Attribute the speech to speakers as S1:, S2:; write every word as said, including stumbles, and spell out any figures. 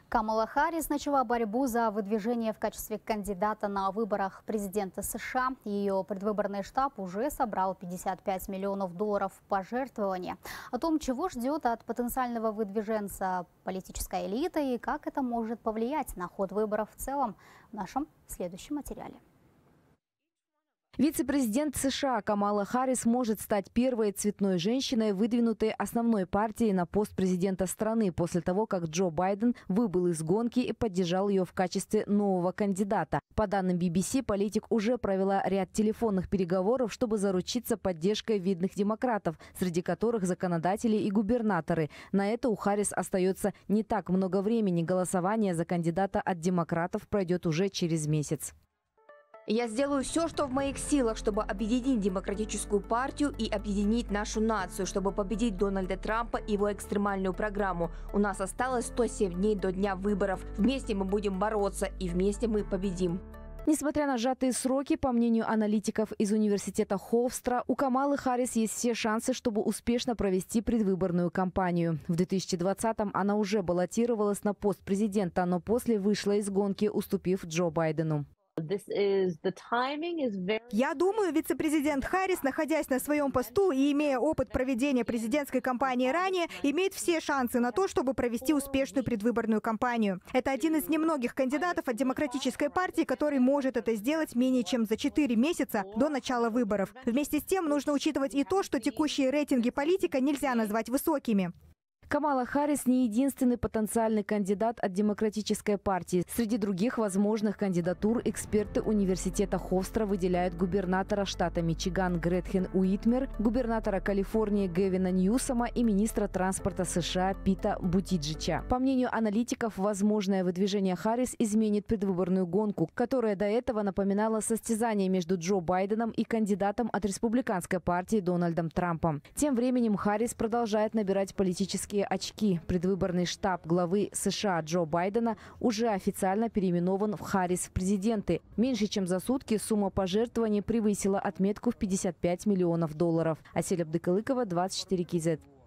S1: Камала Харрис начала борьбу за выдвижение в качестве кандидата на выборах президента США. Ее предвыборный штаб уже собрал пятьдесят пять миллионов долларов пожертвования. О том, чего ждет от потенциального выдвиженца политическая элита и как это может повлиять на ход выборов в целом, в нашем следующем материале.
S2: Вице-президент США Камала Харрис может стать первой цветной женщиной, выдвинутой основной партией на пост президента страны после того, как Джо Байден выбыл из гонки и поддержал ее в качестве нового кандидата. По данным би би си, политик уже провела ряд телефонных переговоров, чтобы заручиться поддержкой видных демократов, среди которых законодатели и губернаторы. На это у Харрис остается не так много времени. Голосование за кандидата от демократов пройдет уже через месяц.
S3: Я сделаю все, что в моих силах, чтобы объединить демократическую партию и объединить нашу нацию, чтобы победить Дональда Трампа и его экстремальную программу. У нас осталось сто семь дней до дня выборов. Вместе мы будем бороться, и вместе мы победим.
S2: Несмотря на сжатые сроки, по мнению аналитиков из университета Ховстра, у Камалы Харрис есть все шансы, чтобы успешно провести предвыборную кампанию. В две тысячи двадцатом она уже баллотировалась на пост президента, но после вышла из гонки, уступив Джо Байдену.
S4: Я думаю, вице-президент Харрис, находясь на своем посту и имея опыт проведения президентской кампании ранее, имеет все шансы на то, чтобы провести успешную предвыборную кампанию. Это один из немногих кандидатов от демократической партии, который может это сделать менее чем за четыре месяца до начала выборов. Вместе с тем нужно учитывать и то, что текущие рейтинги политика нельзя назвать высокими.
S2: Камала Харрис не единственный потенциальный кандидат от демократической партии. Среди других возможных кандидатур эксперты университета Ховстра выделяют губернатора штата Мичиган Гретхен Уитмер, губернатора Калифорнии Гевина Ньюсома и министра транспорта США Пита Бутиджича. По мнению аналитиков, возможное выдвижение Харрис изменит предвыборную гонку, которая до этого напоминала состязание между Джо Байденом и кандидатом от республиканской партии Дональдом Трампом. Тем временем Харрис продолжает набирать политические очки. Предвыборный штаб главы США Джо Байдена уже официально переименован в Харрис в президенты. Меньше чем за сутки сумма пожертвований превысила отметку в пятьдесят пять миллионов долларов. Асель Абдыкалыкова, двадцать четыре кей зет.